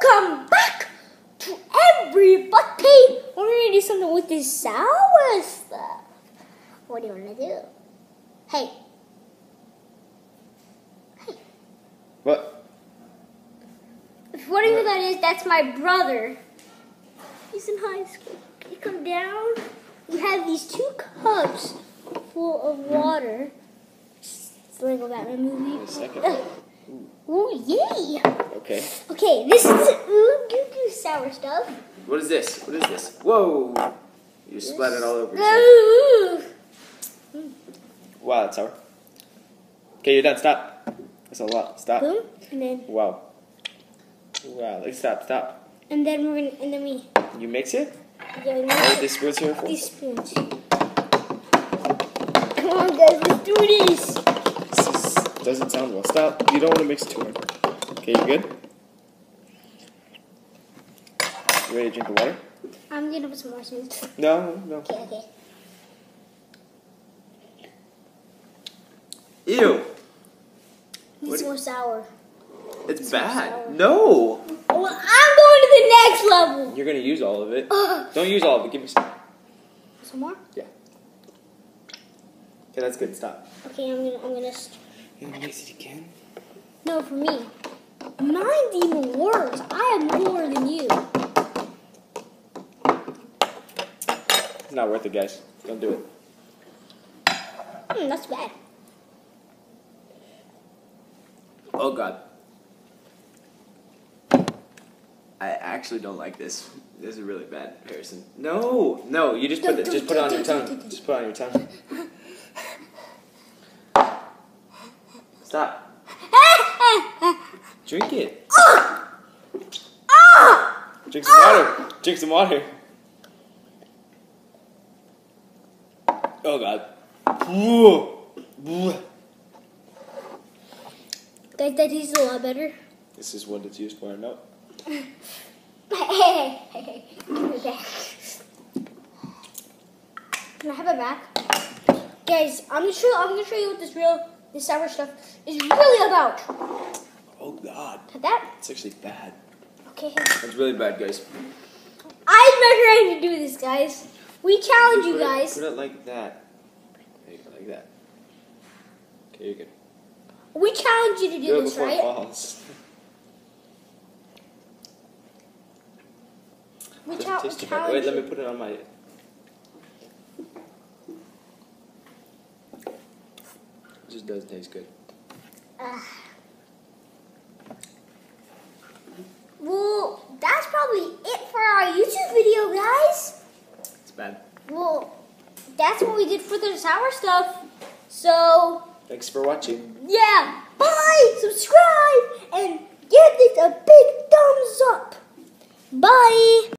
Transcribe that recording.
Welcome back to everybody. We're gonna do something with this sour stuff. What do you wanna do? Hey. What? If you wondering who that is, that's my brother. He's in high school. You come down. We have these 2 cups full of water. It's the Lego Batman movie. Wait a second. Ooh, yay! Okay. Okay, this is ooh goo goo sour stuff. What is this? What is this? Whoa! You splattered all over yourself. Ooh. Wow, that's sour. Okay, you're done. Stop. That's a lot. Stop. Boom, and then Wow. Wow. Like, stop. and then we're gonna and then we You mix it? yeah, we What are these spoons here for? these spoons. Come on, guys, let's do this. This doesn't sound well. Stop. You don't want to mix it too hard. Okay, you good? You ready to drink the water? I'm gonna put some more spoons. No. Okay. Ew. These more sour. It's sour. bad. No. Well, I'm going to the next level. You're going to use all of it. Don't use all of it. Give me some. Some more? Yeah. Okay, that's good. Stop. Okay, I'm gonna. You gonna mix it again? No, for me. Mine's even worse. I have more than you. It's not worth it, guys. Don't do it. That's bad. Oh God. I actually don't like this. This is really bad, Harrison. No, you just put it. Just put it on your tongue. Just put it on your tongue. Stop. Drink it. Drink some water. Drink some water. Oh God. That tastes a lot better. This is what it's used for. No. Okay. Can I have it back? Guys, I'm gonna show you what this sour stuff is really about. Oh God. Have that? It's actually bad. Okay. It's really bad, guys. I'm not ready to do this, guys. We challenge you guys. Put it like that. There you go, like that. Okay, you're good. We challenge you to do this, before right? it falls. We Doesn't taste too bad. challenge Wait, let you. me put it on my. It just doesn't taste good. Well, that's probably it for our YouTube video, guys. It's bad. Well, that's what we did for the sour stuff. So, Thanks for watching. yeah. Bye. Subscribe.